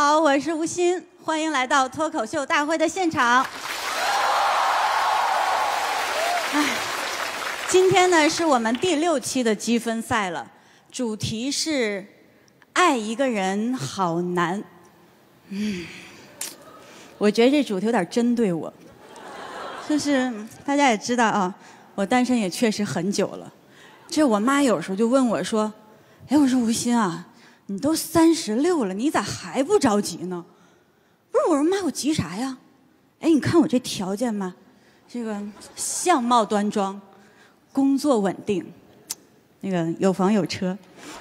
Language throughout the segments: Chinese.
好，我是吴昕，欢迎来到脱口秀大会的现场。今天呢是我们第6期的积分赛了，主题是爱一个人好难。我觉得这主题有点针对我，就是大家也知道啊，我单身也确实很久了。这我妈有时候就问我说：“哎，我说吴昕啊，你都36了，你咋还不着急呢？”不是，我说妈，我急啥呀？哎，你看我这条件吧，这个相貌端庄，工作稳定，那个有房有车。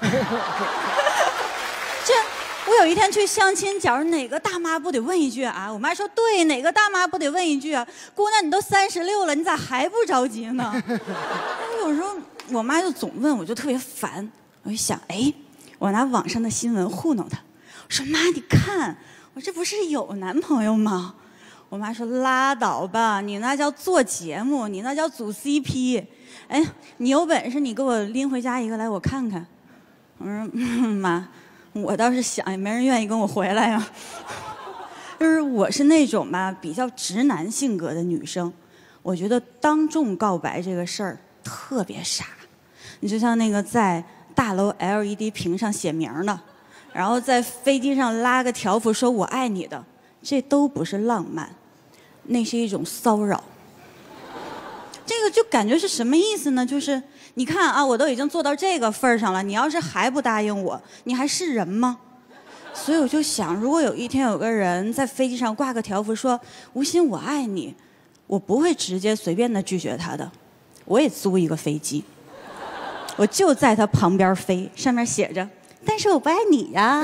我有一天去相亲角，哪个大妈不得问一句啊？我妈说对，哪个大妈不得问一句啊？姑娘，你都36了，你咋还不着急呢？有时候我妈就总问，我就特别烦。我就想，哎，我拿网上的新闻糊弄她，我说妈，你看我这不是有男朋友吗？我妈说拉倒吧，你那叫做节目，你那叫组 CP。哎，你有本事你给我拎回家一个来，我看看。我说妈。我倒是想，也没人愿意跟我回来呀。就是我是那种吧比较直男性格的女生，我觉得当众告白这个事儿特别傻。你就像那个在大楼 LED 屏上写名的，然后在飞机上拉个条幅说我爱你的，这都不是浪漫，那是一种骚扰。这个就感觉是什么意思呢？就是你看啊，我都已经做到这个份儿上了，你要是还不答应我，你还是人吗？所以我就想，如果有一天有个人在飞机上挂个条幅说吴昕我爱你，我不会直接随便的拒绝他的，我也租一个飞机，我就在他旁边飞，上面写着但是我不爱你呀。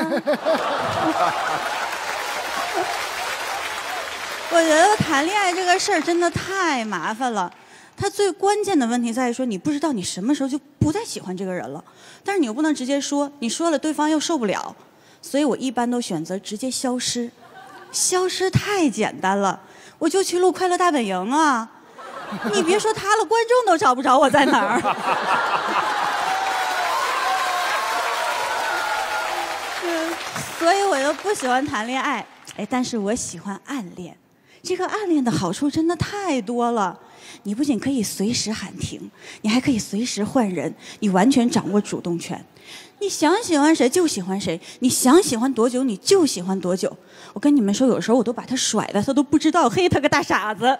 我觉得谈恋爱这个事儿真的太麻烦了。他最关键的问题在于说，你不知道你什么时候就不再喜欢这个人了，但是你又不能直接说，你说了对方又受不了，所以我一般都选择直接消失。消失太简单了，我就去录《快乐大本营》啊！你别说他了，观众都找不着我在哪儿。所以我又不喜欢谈恋爱，哎，但是我喜欢暗恋。这个暗恋的好处真的太多了，你不仅可以随时喊停，你还可以随时换人，你完全掌握主动权。你想喜欢谁就喜欢谁，你想喜欢多久你就喜欢多久。我跟你们说，有时候我都把他甩了，他都不知道，嘿，他个大傻子。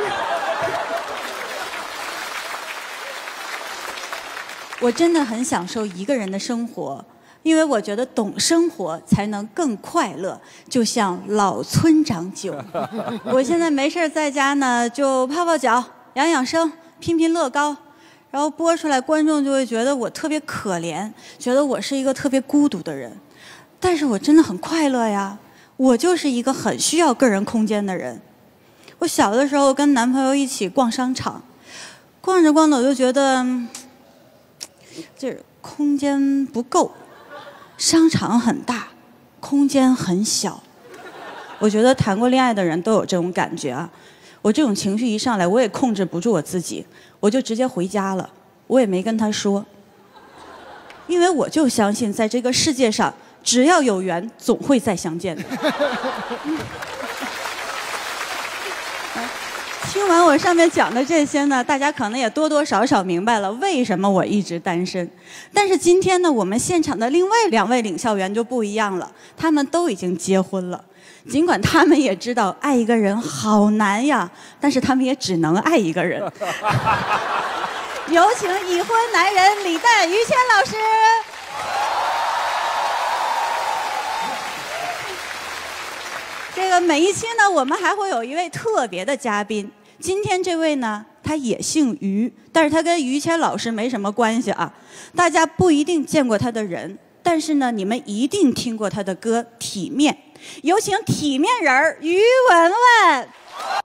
我真的很享受一个人的生活，因为我觉得懂生活才能更快乐，就像老村长酒。我现在没事在家呢，就泡泡脚、养养生、拼拼乐高，然后播出来，观众就会觉得我特别可怜，觉得我是一个特别孤独的人。但是我真的很快乐呀，我就是一个很需要个人空间的人。我小的时候跟男朋友一起逛商场，逛着逛着我就觉得这空间不够。商场很大，空间很小。我觉得谈过恋爱的人都有这种感觉啊。我这种情绪一上来，我也控制不住我自己，我就直接回家了，我也没跟他说，因为我就相信在这个世界上，只要有缘，总会再相见的。听完我上面讲的这些呢，大家可能也多多少少明白了为什么我一直单身。但是今天呢，我们现场的另外2位领校员就不一样了，他们都已经结婚了。尽管他们也知道爱一个人好难呀，但是他们也只能爱一个人。有请已婚男人李诞、于谦老师。这个每一期呢，我们还会有一位特别的嘉宾。今天这位呢，他也姓于，但是他跟于谦老师没什么关系啊。大家不一定见过他的人，但是呢，你们一定听过他的歌《体面》。有请体面人于文文。